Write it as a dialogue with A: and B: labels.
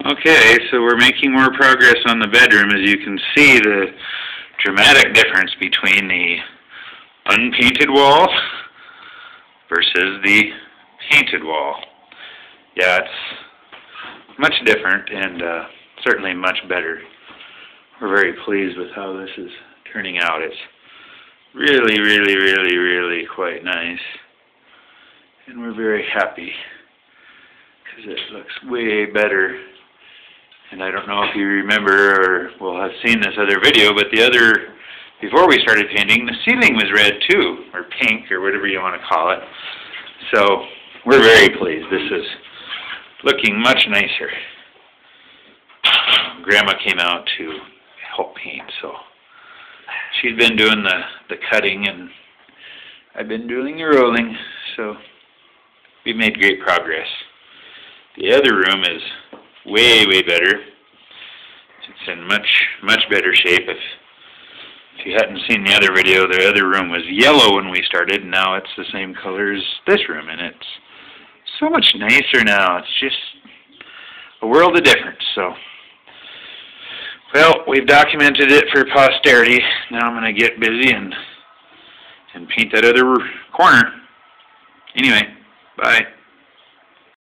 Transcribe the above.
A: Okay, so we're making more progress on the bedroom. As you can see, the dramatic difference between the unpainted wall versus the painted wall. Yeah, it's much different and certainly much better. We're very pleased with how this is turning out. It's really quite nice. And we're very happy because it looks way better. And I don't know if you remember or will have seen this other video, but before we started painting, the ceiling was red too, or pink, or whatever you want to call it. So we're very pleased. This is looking much nicer. Grandma came out to help paint, so she's been doing the cutting and I've been doing the rolling, so we made great progress. The other room is way better. It's in much better shape. If you hadn't seen the other video, the other room was yellow when we started, and now it's the same color as this room, and it's so much nicer now. It's just a world of difference. So, well, we've documented it for posterity. Now I'm going to get busy and paint that other corner. Anyway, bye.